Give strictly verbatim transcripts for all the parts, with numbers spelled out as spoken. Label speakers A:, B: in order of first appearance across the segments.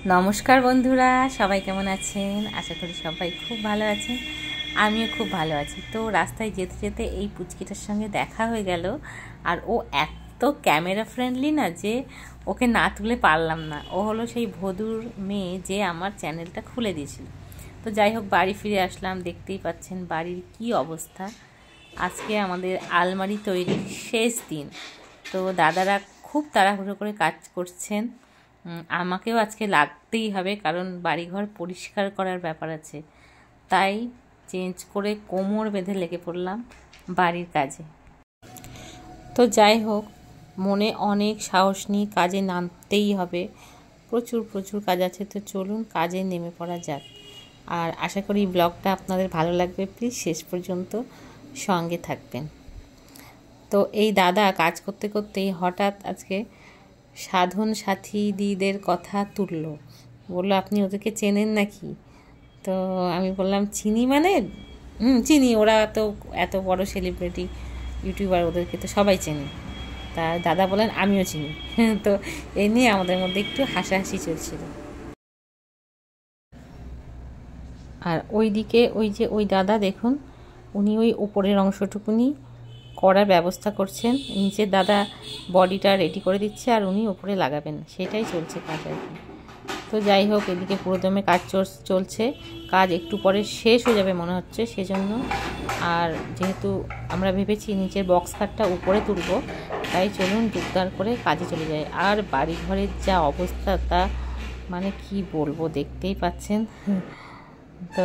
A: নমস্কার বন্ধুরা, সবাই কেমন আছেন? আশা করি সবাই খুব ভালো আছেন। আমিও খুব ভালো আছি। তো রাস্তায় যেতে যেতে এই পুচকিটার সঙ্গে দেখা হয়ে গেল, আর ও এত ক্যামেরা ফ্রেন্ডলি না যে ওকে না তুলে পারলাম না। ও হলো সেই ভদুর মেয়ে যে আমার চ্যানেলটা খুলে দিয়েছিল। তো যাই হোক, বাড়ি ফিরে আসলাম। দেখতেই পাচ্ছেন বাড়ির কি অবস্থা। আজকে আমাদের আলমারি তৈরির শেষ দিন। তো দাদারা খুব তাড়াহুড়ো করে কাজ করছেন। আমাকেও আজকে লাগতেই হবে, কারণ বাড়িঘর পরিষ্কার করার ব্যাপার আছে। তাই চেঞ্জ করে কোমর বেঁধে লেগে পড়লাম বাড়ির কাজে। তো যাই হোক, মনে অনেক সাহস নিয়ে কাজে নামতেই হবে। প্রচুর প্রচুর কাজ আছে। তো চলুন কাজে নেমে পড়া যাক। আর আশা করি ব্লগটা আপনাদের ভালো লাগবে। প্লিজ শেষ পর্যন্ত সঙ্গে থাকবেন। তো এই দাদা কাজ করতে করতেই হঠাৎ আজকে সাধন সাথী দিদিদের কথা তুলল। বললো, আপনি ওদেরকে চেনেন নাকি? তো আমি বললাম, চিনি মানে হুম চিনি, ওরা তো এত বড় সেলিব্রিটি ইউটিউবার, ওদেরকে তো সবাই চেনে। তা দাদা বলেন, আমিও চিনি। তো এই নিয়ে আমাদের মধ্যে একটু হাসাহাসি চলছিল। আর ওইদিকে ওই যে ওই দাদা দেখুন, উনি ওই উপরের অংশটুকুনি করার ব্যবস্থা করছেন। নিচের দাদা বডিটা রেডি করে দিচ্ছে, আর উনি উপরে লাগাবেন, সেটাই চলছে কাজ আর কি। তো যাই হোক, এদিকে পুরোদমে কাজ চলছে। কাজ একটু পরে শেষ হয়ে যাবে মনে হচ্ছে, সেজন্য। আর যেহেতু আমরা ভেবেছি নিচের বক্স খাটটা উপরে তুলব, তাই চলুন দুর্দার করে কাজে চলে যায়। আর বাড়ি ঘরের যা অবস্থা, তা মানে কি বলবো, দেখতেই পাচ্ছেন। তো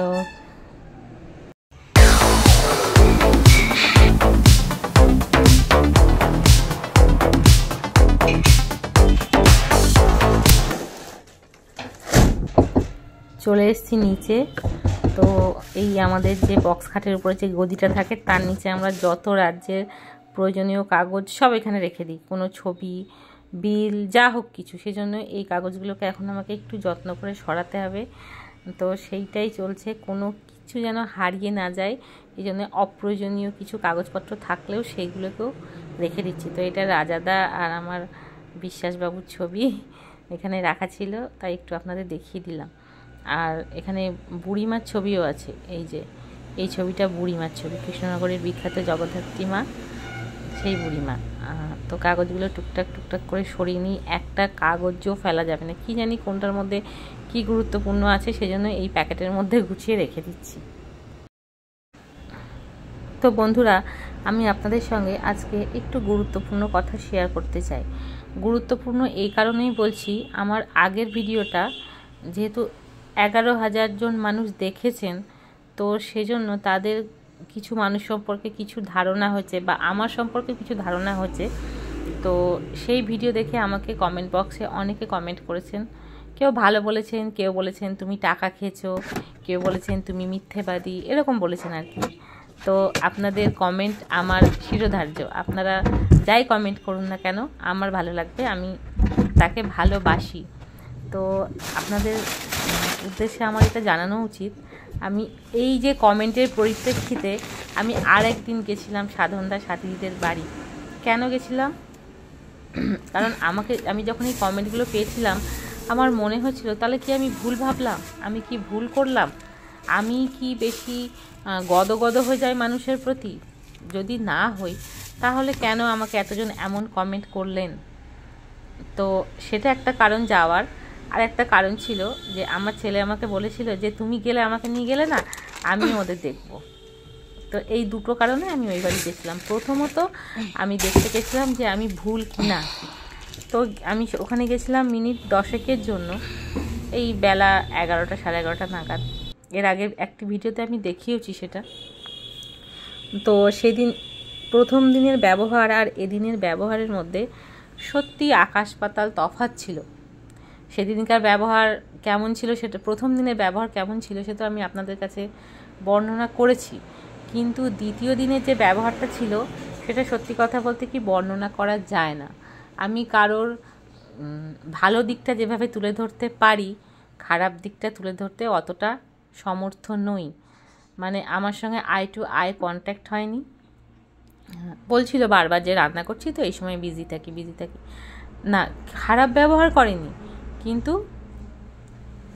A: চলে এসেছি নিচে। তো এই আমাদের যে বক্স খাটের উপরে যে গদিটা থাকে, তার নিচে আমরা যত রাজ্যের প্রয়োজনীয় কাগজ সব এখানে রেখে দিই। কোনো ছবি, বিল, যা হোক কিছু। সেজন্য এই কাগজগুলোকে এখন আমাকে একটু যত্ন করে সরাতে হবে। তো সেইটাই চলছে, কোনো কিছু যেন হারিয়ে না যায়। এই জন্য অপ্রয়োজনীয় কিছু কাগজপত্র থাকলেও সেইগুলোকেও রেখে দিচ্ছি। তো এটা রাজাদা আর আমার বিশ্বাসবাবুর ছবি এখানে রাখা ছিল, তাই একটু আপনাদের দেখিয়ে দিলাম। আর এখানে বুড়িমার ছবিও আছে। এই যে এই ছবিটা বুড়িমার ছবি, কৃষ্ণনগরের বিখ্যাত জগদ্ধাত্রী মা, সেই বুড়িমা। তো কাগজগুলো টুকটাক টুকটাক করে সরিয়ে নিই, একটা কাগজও ফেলা যাবে না। কি জানি কোনটার মধ্যে কি গুরুত্বপূর্ণ আছে, সেজন্য এই প্যাকেটের মধ্যে গুছিয়ে রেখে দিচ্ছি। তো বন্ধুরা, আমি আপনাদের সঙ্গে আজকে একটু গুরুত্বপূর্ণ কথা শেয়ার করতে চাই। গুরুত্বপূর্ণ এই কারণেই বলছি, আমার আগের ভিডিওটা যেহেতু এগারো হাজার জন মানুষ দেখেছেন, তো সেজন্য তাদের কিছু মানুষ সম্পর্কে কিছু ধারণা হয়েছে, বা আমার সম্পর্কে কিছু ধারণা হয়েছে। তো সেই ভিডিও দেখে আমাকে কমেন্ট বক্সে অনেকে কমেন্ট করেছেন। কেউ ভালো বলেছেন, কেউ বলেছেন তুমি টাকা খেয়েছো, কেউ বলেছেন তুমি মিথ্যেবাদী, এরকম বলেছেন আর কি। তো আপনাদের কমেন্ট আমার শিরোধার্য। আপনারা যাই কমেন্ট করুন না কেন, আমার ভালো লাগবে, আমি তাকে ভালোবাসি। তো আপনাদের উদ্দেশ্যে আমার এটা জানানো উচিত। আমি এই যে কমেন্টের পরিপ্রেক্ষিতে আমি আর একদিন গেছিলাম সাধনদা সাথীদের বাড়ি। কেন গেছিলাম? কারণ আমাকে আমি যখন এই কমেন্টগুলো পেয়েছিলাম, আমার মনে হচ্ছিল, তাহলে কি আমি ভুল ভাবলাম? আমি কি ভুল করলাম? আমি কি বেশি গদগদ হয়ে যাই মানুষের প্রতি? যদি না হই, তাহলে কেন আমাকে এতজন এমন কমেন্ট করলেন? তো সেটা একটা কারণ যাওয়ার। আর একটা কারণ ছিল যে আমার ছেলে আমাকে বলেছিল যে তুমি গেলে আমাকে নিয়ে গেলে না, আমি ওদের দেখব। তো এই দুটো কারণে আমি ওই বাড়ি গেছিলাম। প্রথমত আমি দেখতে গেছিলাম যে আমি ভুল কিনা। তো আমি ওখানে গেছিলাম মিনিট দশেকের জন্য, এই বেলা এগারোটা সাড়ে এগারোটা নাগাদ। এর আগে একটি ভিডিওতে আমি দেখিয়েছি সেটা। তো সেদিন প্রথম দিনের ব্যবহার আর এদিনের ব্যবহারের মধ্যে সত্যি আকাশ পাতাল তফাৎ ছিল। সেদিনকার ব্যবহার কেমন ছিল, সেটা প্রথম দিনের ব্যবহার কেমন ছিল সেটা আমি আপনাদের কাছে বর্ণনা করেছি। কিন্তু দ্বিতীয় দিনের যে ব্যবহারটা ছিল, সেটা সত্যি কথা বলতে কি বর্ণনা করা যায় না। আমি কারোর ভালো দিকটা যেভাবে তুলে ধরতে পারি, খারাপ দিকটা তুলে ধরতে অতটা সমর্থ নই। মানে আমার সঙ্গে আই টু আই কন্ট্যাক্ট হয়নি। বলছিল বারবার যে রান্না করছি তো এই সময় বিজি থাকি বিজি থাকি না, খারাপ ব্যবহার করেনি, কিন্তু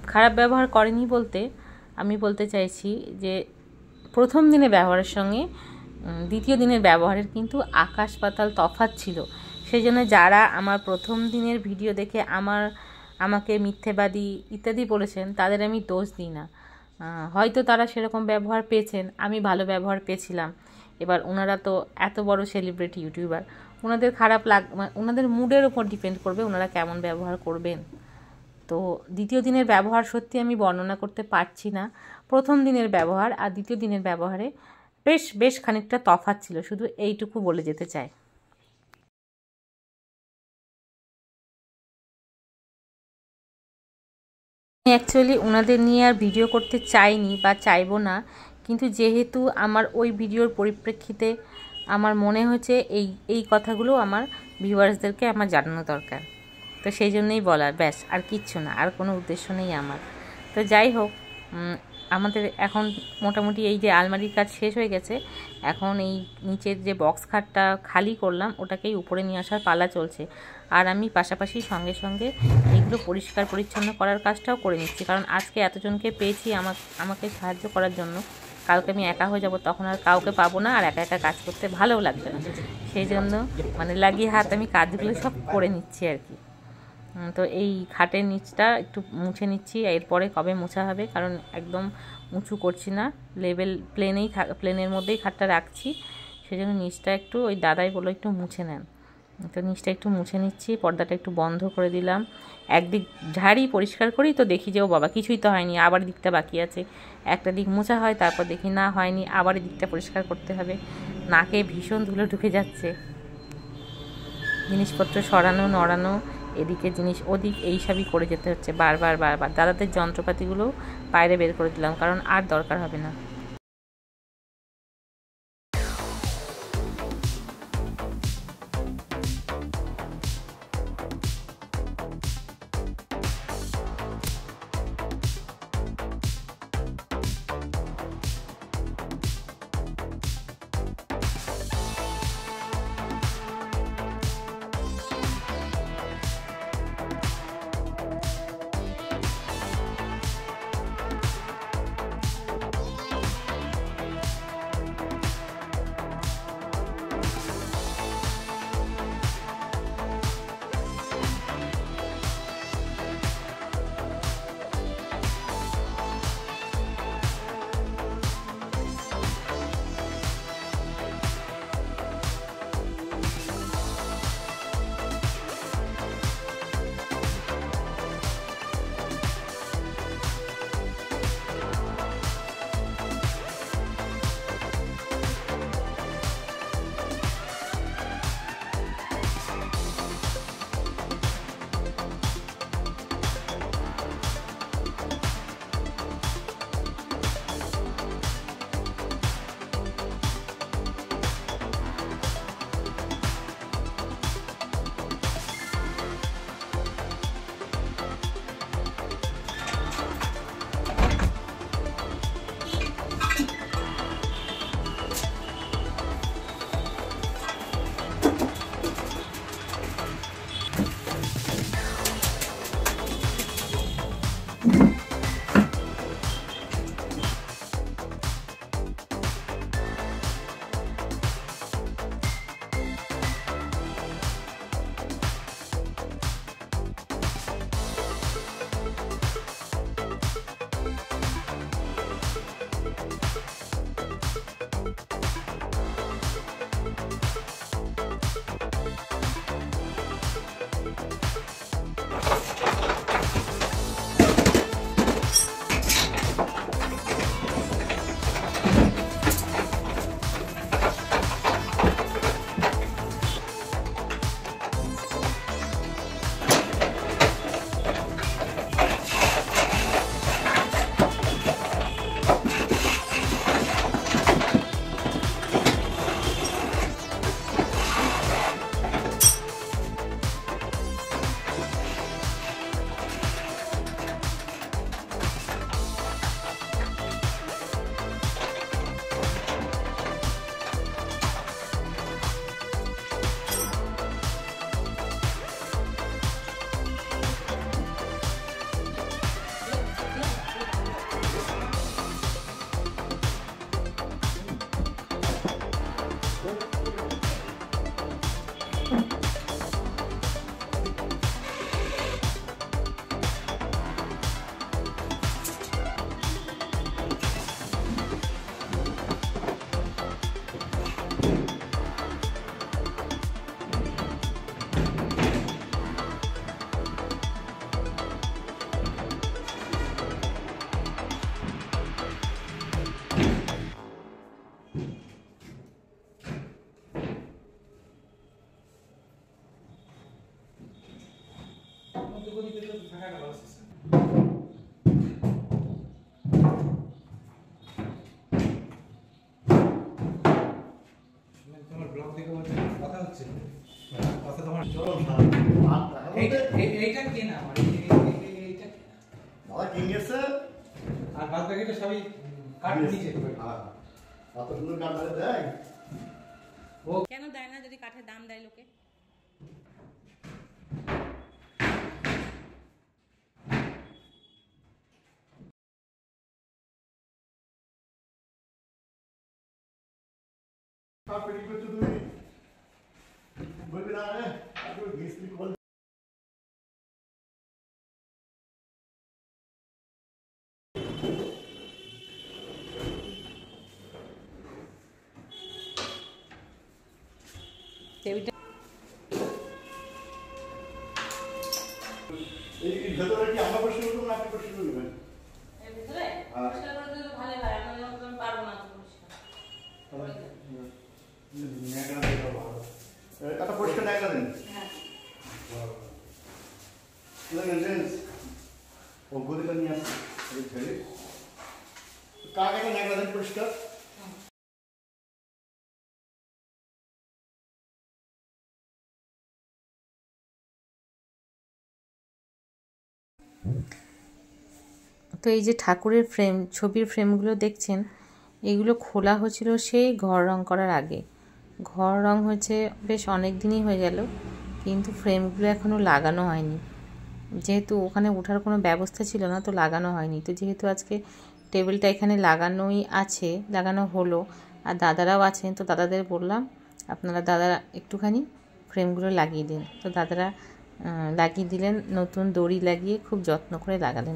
A: খারাপ ব্যবহার করেনি বলতে আমি বলতে চাইছি যে প্রথম দিনের ব্যবহারের সঙ্গে দ্বিতীয় দিনের ব্যবহারের কিন্তু আকাশ পাতাল তফাৎ ছিল। সেই জন্য যারা আমার প্রথম দিনের ভিডিও দেখে আমার আমাকে মিথ্যেবাদী ইত্যাদি বলেছেন তাদের আমি দোষ দিই না। হয়তো তারা সেরকম ব্যবহার পেয়েছেন, আমি ভালো ব্যবহার পেয়েছিলাম। এবার ওনারা তো এত বড় সেলিব্রিটি ইউটিউবার, ওনাদের খারাপ লাগ ওনাদের মুডের ওপর ডিপেন্ড করবে ওনারা কেমন ব্যবহার করবেন। তো দ্বিতীয় দিনের ব্যবহার সত্যি আমি বর্ণনা করতে পারছি না। প্রথম দিনের ব্যবহার আর দ্বিতীয় দিনের ব্যবহারে বেশ বেশ খানিকটা তফাৎ ছিল, শুধু এইটুকু বলে যেতে চাই। আমি অ্যাকচুয়ালি ওনাদের নিয়ে আর ভিডিও করতে চাইনি বা চাইবো না, কিন্তু যেহেতু আমার ওই ভিডিওর পরিপ্রেক্ষিতে আমার মনে হয়েছে এই এই কথাগুলো আমার ভিউয়ার্সদেরকে আমার জানানো দরকার, তো সেই জন্যই বলার, ব্যাস, আর কিচ্ছু না, আর কোনো উদ্দেশ্য নেই আমার। তো যাই হোক, আমাদের এখন মোটামুটি এই যে আলমারির কাজ শেষ হয়ে গেছে, এখন এই নিচের যে বক্স খাটটা খালি করলাম ওটাকেই উপরে নিয়ে আসার পালা চলছে। আর আমি পাশাপাশি সঙ্গে সঙ্গে এইগুলো পরিষ্কার পরিচ্ছন্ন করার কাজটাও করে নিচ্ছি, কারণ আজকে এতজনকে পেয়েছি আমাকে আমাকে সাহায্য করার জন্য। কালকে আমি একা হয়ে যাব, তখন আর কাউকে পাবো না, আর একা একা কাজ করতে ভালোও লাগবে না। সেই জন্য মানে লাগিয়ে হাত আমি কাজগুলো সব করে নিচ্ছি আর কি। তো এই খাটের নিচটা একটু মুছে নিচ্ছি, এরপরে কবে মোছা হবে, কারণ একদম উঁচু করছি না, লেভেল প্লেনেই প্লেনের মধ্যেই খাটটা রাখছি। সেই জন্য নিচটা একটু ওই দাদাই বলো একটু মুছে নেন, তো নিচটা একটু মুছে নিচ্ছি, পর্দাটা একটু বন্ধ করে দিলাম। একদিক ঝাড়ি পরিষ্কার করি তো দেখি যে ও বাবা কিছুই তো হয়নি, আবার দিকটা বাকি আছে। একটা দিক মোছা হয়, তারপর দেখি না হয়নি, আবার এই দিকটা পরিষ্কার করতে হবে। নাকে ভীষণ ধুলো ঢুকে যাচ্ছে, জিনিসপত্র সরানো নড়ানো, এদিকে জিনিস ওদিক এইসবই করে যেতে হচ্ছে বারবার বারবার। দাদাদের যন্ত্রপাতিগুলো বাইরে বের করে দিলাম, কারণ আর দরকার হবে না।
B: তোমার ব্লগ দেখে বলছে কথা হচ্ছে কথা তোমার
C: চলো
B: এইটা কেনা আমার এইটা
C: দাদা কিনেছে
B: আর বাদ বাকিটা সবই কাট নিচে
C: হ্যাঁ কত সুন্দর কাঠ দেয়
A: ও কেন দেয় না যদি কাঠের দাম দেয় লোকে?
C: কাঠ পেটি করছো তুমি বলবি না রে আগে মিস্ত্রি কল
A: টেবিলটা
C: এই ভেতরে কি আমরা বসে করব না আপনি বসে করবেন
A: এর ভিতরে পরিষ্কার করে দিলে ভালো হয়। আমি যখন পারবো না পরিষ্কার
C: নেগড়া দেবো ভালো এটা পরিষ্কার নেগড়া দেন
A: হ্যাঁ
C: দেখেন জেন্স ও গদিটা নিয়ে আসছে এই ছেলে কাকে নেগড়া দেন পরিষ্কার
A: তো এই যে ঠাকুরের ফ্রেম, ছবির ফ্রেমগুলো দেখছেন, এগুলো খোলা হয়েছিল সেই ঘর রং করার আগে। ঘর রং হয়েছে বেশ অনেক দিনই হয়ে গেল, কিন্তু ফ্রেমগুলো এখনও লাগানো হয়নি। যেহেতু ওখানে ওঠার কোনো ব্যবস্থা ছিল না, তো লাগানো হয়নি। তো যেহেতু আজকে টেবিলটা এখানে লাগানোই আছে, লাগানো হলো, আর দাদারাও আছেন, তো দাদাদের বললাম আপনারা দাদারা একটুখানি ফ্রেমগুলো লাগিয়ে দিন। তো দাদারা লাগিয়ে দিলেন, নতুন দড়ি লাগিয়ে খুব যত্ন করে লাগালেন।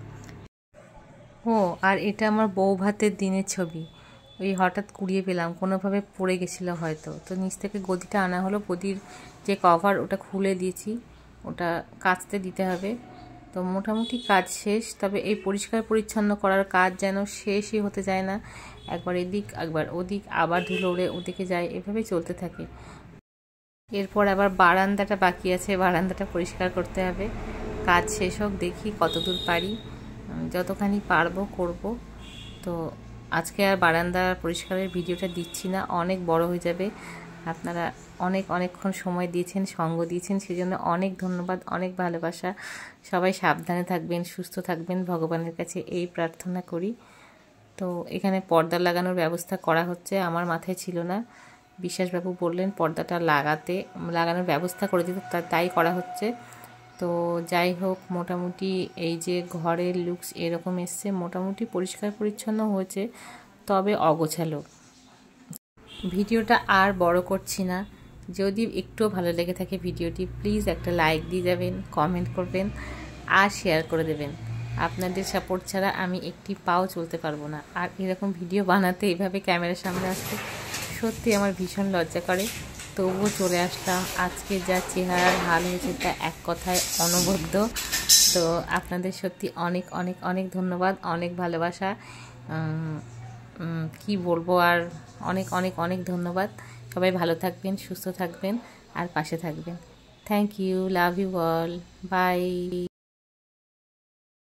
A: ও আর এটা আমার বউ ভাতের দিনের ছবি। ওই হঠাৎ কুড়িয়ে পেলাম, কোনোভাবে পড়ে গেছিলো হয়তো, তো নিচ থেকে গদিটা আনা হলো। গদির যে কভার ওটা খুলে দিয়েছি, ওটা কাচতে দিতে হবে। তো মোটামুটি কাজ শেষ, তবে এই পরিষ্কার পরিচ্ছন্ন করার কাজ যেন শেষই হতে যায় না। একবার এদিক একবার ওদিক, আবার ধুলো উড়ে ওদিকে যায়, এভাবেই চলতে থাকে। এরপর আবার বারান্দাটা বাকি আছে, বারান্দাটা পরিষ্কার করতে হবে। কাজ শেষ হোক, দেখি কতদূর পারি, যতখানি পারবো করব। তো আজকে আর বারান্দা পরিষ্কারের ভিডিওটা দিচ্ছি না, অনেক বড় হয়ে যাবে। আপনারা অনেক অনেকক্ষণ সময় দিয়েছেন, সঙ্গ দিয়েছেন, সেজন্য অনেক ধন্যবাদ, অনেক ভালোবাসা। সবাই সাবধানে থাকবেন, সুস্থ থাকবেন, ভগবানের কাছে এই প্রার্থনা করি। তো এখানে পর্দা লাগানোর ব্যবস্থা করা হচ্ছে, আমার মাথায় ছিল না। বিশ্বাসবাবু বললেন পর্দাটা লাগাতে, লাগানোর ব্যবস্থা করে দিতে, তাই করা হচ্ছে। তো যাই হোক, মোটামুটি এই যে ঘরের লুকস এরকম এসছে, মোটামুটি পরিষ্কার পরিচ্ছন্ন হয়েছে, তবে অগোছালো। ভিডিওটা আর বড় করছি না। যদি একটু ভালো লেগে থাকে ভিডিওটি, প্লিজ একটা লাইক দিয়ে যাবেন, কমেন্ট করবেন আর শেয়ার করে দেবেন। আপনাদের সাপোর্ট ছাড়া আমি একটি পাও চলতে পারবো না। আর এরকম ভিডিও বানাতে, এইভাবে ক্যামেরার সামনে আসতে সত্যি আমার ভীষণ লজ্জা করে, তবুও চলে আসলাম। আজকে যা চেহারার হাল হয়েছে তা এক কথায় অনবদ্য। তো আপনাদের সত্যি অনেক অনেক অনেক ধন্যবাদ, অনেক ভালোবাসা। কি বলবো আর, অনেক অনেক অনেক ধন্যবাদ। সবাই ভালো থাকবেন, সুস্থ থাকবেন আর পাশে থাকবেন। Thank you, love you all, by.